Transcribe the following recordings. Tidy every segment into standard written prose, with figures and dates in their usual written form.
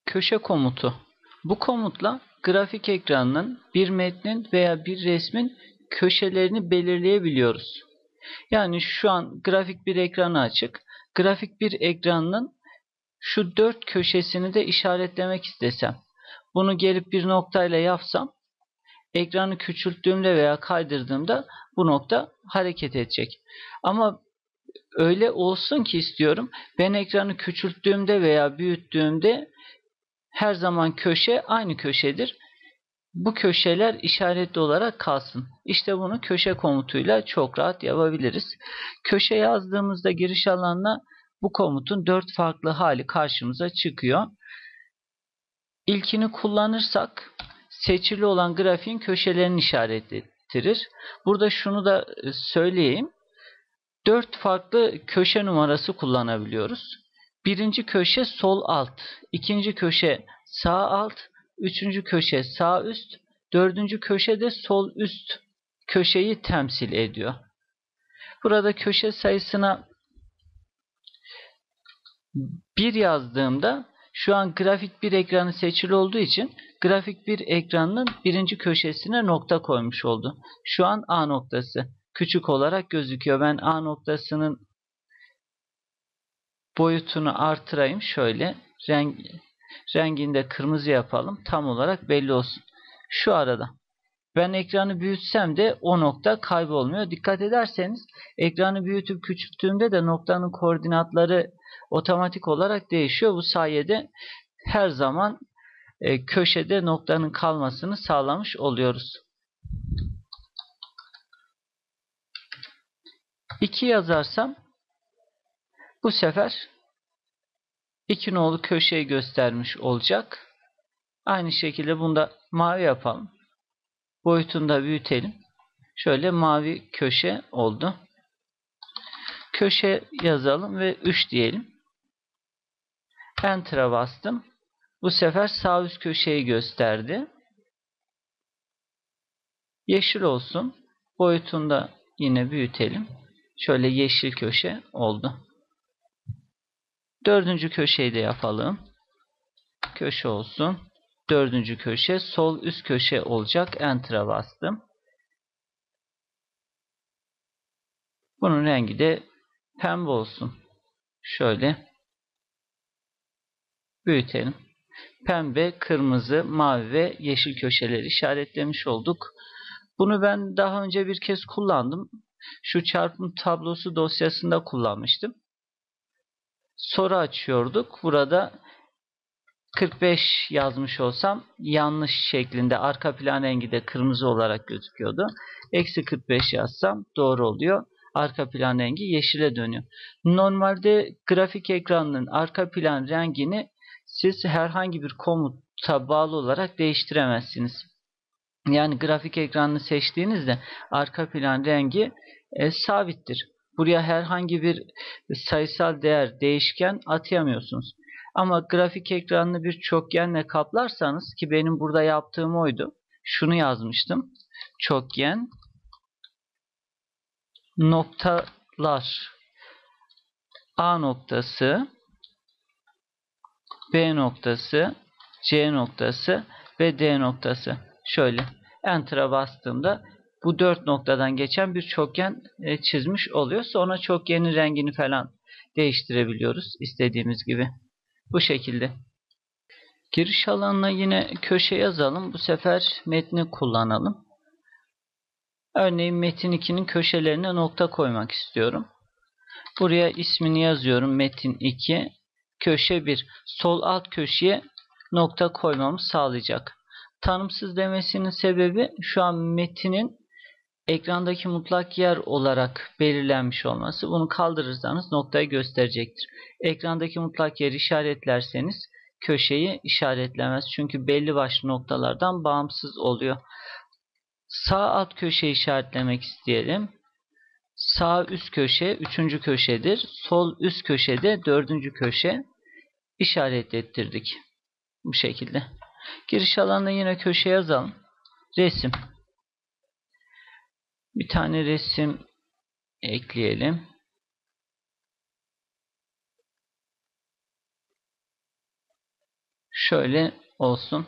Köşe komutu. Bu komutla grafik ekranının bir metnin veya bir resmin köşelerini belirleyebiliyoruz. Yani şu an grafik bir ekranı açık. Grafik bir ekranının şu 4 köşesini de işaretlemek istesem, bunu gelip bir noktayla yapsam, ekranı küçülttüğümde veya kaydırdığımda bu nokta hareket edecek. Ama öyle olsun ki istiyorum, ben ekranı küçülttüğümde veya büyüttüğümde her zaman köşe aynı köşedir. Bu köşeler işaretli olarak kalsın. İşte bunu köşe komutuyla çok rahat yapabiliriz. Köşe yazdığımızda giriş alanına bu komutun 4 farklı hali karşımıza çıkıyor. İlkini kullanırsak seçili olan grafiğin köşelerini işaretlettirir. Burada şunu da söyleyeyim. 4 farklı köşe numarası kullanabiliyoruz. Birinci köşe sol alt, ikinci köşe sağ alt, üçüncü köşe sağ üst, dördüncü köşe de sol üst köşeyi temsil ediyor. Burada köşe sayısına 1 yazdığımda şu an grafik bir ekranı seçili olduğu için grafik bir ekranının birinci köşesine nokta koymuş oldu. Şu an A noktası küçük olarak gözüküyor. Ben A noktasının boyutunu artırayım. Şöyle rengini de kırmızı yapalım. Tam olarak belli olsun. Şu arada. Ben ekranı büyütsem de o nokta kaybolmuyor. Dikkat ederseniz ekranı büyütüp küçülttüğümde de noktanın koordinatları otomatik olarak değişiyor. Bu sayede her zaman köşede noktanın kalmasını sağlamış oluyoruz. 2 yazarsam bu sefer 2 nolu köşeyi göstermiş olacak. Aynı şekilde bunu da mavi yapalım. Boyutunu da büyütelim. Şöyle mavi köşe oldu. Köşe yazalım ve 3 diyelim. Enter'a bastım. Bu sefer sağ üst köşeyi gösterdi. Yeşil olsun. Boyutunu da yine büyütelim. Şöyle yeşil köşe oldu. Dördüncü köşeyi de yapalım. Köşe olsun. Dördüncü köşe sol üst köşe olacak. Enter'a bastım. Bunun rengi de pembe olsun. Şöyle büyütelim. Pembe, kırmızı, mavi ve yeşil köşeleri işaretlemiş olduk. Bunu ben daha önce bir kez kullandım. Şu çarpım tablosu dosyasında kullanmıştım. Soru açıyorduk. Burada 45 yazmış olsam yanlış şeklinde arka plan rengi de kırmızı olarak gözüküyordu. Eksi 45 yazsam doğru oluyor. Arka plan rengi yeşile dönüyor. Normalde grafik ekranının arka plan rengini siz herhangi bir komuta bağlı olarak değiştiremezsiniz. Yani grafik ekranını seçtiğinizde arka plan rengi sabittir. Buraya herhangi bir sayısal değer, değişken atayamıyorsunuz. Ama grafik ekranını bir çokgenle kaplarsanız, ki benim burada yaptığım oydu. Şunu yazmıştım. Çokgen noktalar A noktası, B noktası, C noktası ve D noktası. Şöyle Enter'a bastığımda bu 4 noktadan geçen bir çokgen çizmiş oluyor. Sonra çokgenin rengini falan değiştirebiliyoruz istediğimiz gibi. Bu şekilde. Giriş alanına yine köşe yazalım. Bu sefer metni kullanalım. Örneğin metin 2'nin köşelerine nokta koymak istiyorum. Buraya ismini yazıyorum. Metin 2 köşe 1. Sol alt köşeye nokta koymamı sağlayacak. Tanımsız demesinin sebebi şu an metinin ekrandaki mutlak yer olarak belirlenmiş olması. Bunu kaldırırsanız noktayı gösterecektir. Ekrandaki mutlak yeri işaretlerseniz köşeyi işaretlemez. Çünkü belli başlı noktalardan bağımsız oluyor. Sağ alt köşeyi işaretlemek isteyelim. Sağ üst köşe 3. köşedir. Sol üst köşede 4. köşe işaret ettirdik. Bu şekilde. Giriş alanına yine köşe yazalım. Resim. Bir tane resim ekleyelim. Şöyle olsun.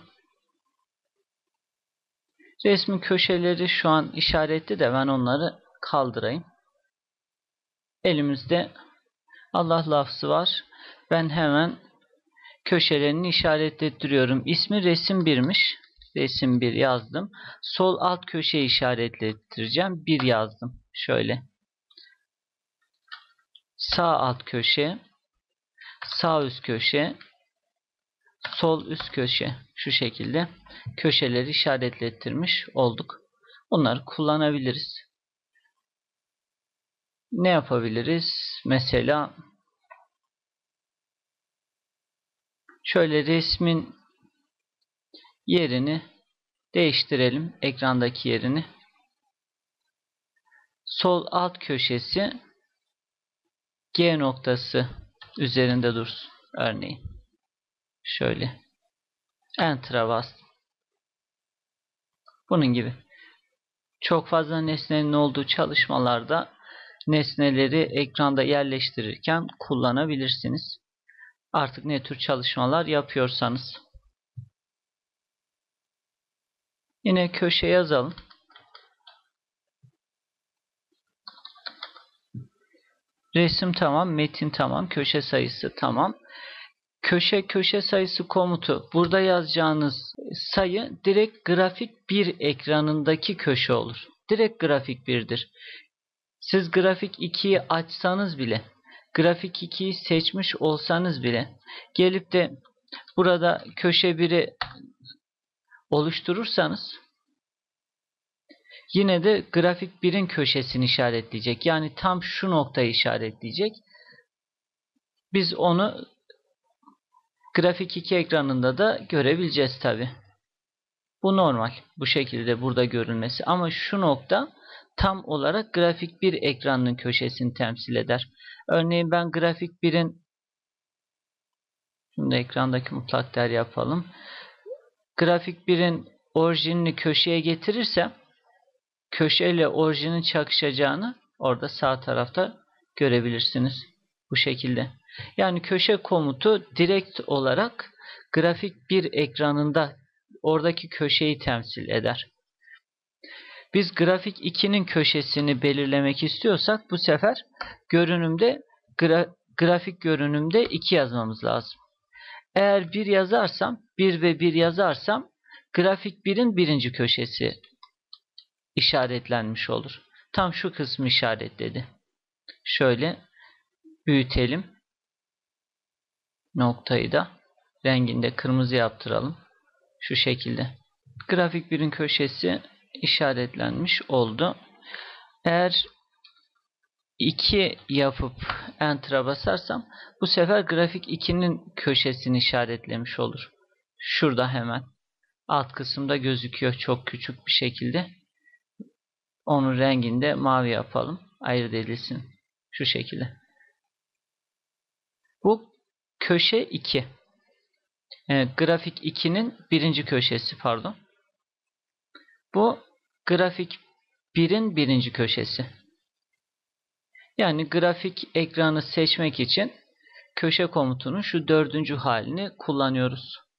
Resmin köşeleri şu an işaretli de ben onları kaldırayım. Elimizde Allah lafzı var. Ben hemen köşelerini işaretlettiriyorum. İsmi resim 1'miş. Resim 1 yazdım. Sol alt köşeyi işaretlettireceğim. 1 yazdım. Şöyle. Sağ alt köşe, sağ üst köşe, sol üst köşe. Şu şekilde köşeleri işaretlettirmiş olduk. Bunları kullanabiliriz. Ne yapabiliriz? Mesela şöyle resmin yerini değiştirelim. Ekrandaki yerini. Sol alt köşesi G noktası üzerinde dursun. Örneğin. Şöyle. Enter'a bastım. Bunun gibi. Çok fazla nesnenin olduğu çalışmalarda nesneleri ekranda yerleştirirken kullanabilirsiniz. Artık ne tür çalışmalar yapıyorsanız. Yine köşe yazalım. Resim tamam, metin tamam, köşe sayısı tamam. Köşe sayısı komutu. Burada yazacağınız sayı direkt grafik 1 ekranındaki köşe olur. Direkt grafik 1'dir. Siz grafik 2'yi açsanız bile, grafik 2'yi seçmiş olsanız bile gelip de burada köşe 1'i oluşturursanız yine de grafik 1'in köşesini işaretleyecek. Yani tam şu noktayı işaretleyecek. Biz onu grafik 2 ekranında da görebileceğiz tabi. Bu normal. Bu şekilde burada görülmesi. Ama şu nokta tam olarak grafik 1 ekranının köşesini temsil eder. Örneğin ben grafik 1'in şimdi ekrandaki mutlak değer yapalım. Grafik 1'in orijinini köşeye getirirsem köşeyle orijinin çakışacağını orada sağ tarafta görebilirsiniz. Bu şekilde. Yani köşe komutu direkt olarak grafik 1 ekranında oradaki köşeyi temsil eder. Biz grafik 2'nin köşesini belirlemek istiyorsak bu sefer görünümde grafik görünümde 2 yazmamız lazım. Eğer 1 yazarsam 1 ve 1 yazarsam grafik 1'in birinci köşesi işaretlenmiş olur. Tam şu kısmı işaretledi. Şöyle büyütelim. Noktayı da renginde kırmızı yaptıralım. Şu şekilde. Grafik 1'in köşesi işaretlenmiş oldu. Eğer 2 yapıp Enter'a basarsam bu sefer grafik 2'nin köşesini işaretlemiş olur. Şurada hemen alt kısımda gözüküyor çok küçük bir şekilde. Onun rengini de mavi yapalım. Ayırt edilsin. Şu şekilde. Bu köşe 2. Grafik 2'nin birinci köşesi pardon. Bu grafik 1'in birinci köşesi. Yani grafik ekranı seçmek için köşe komutunun şu 4. halini kullanıyoruz.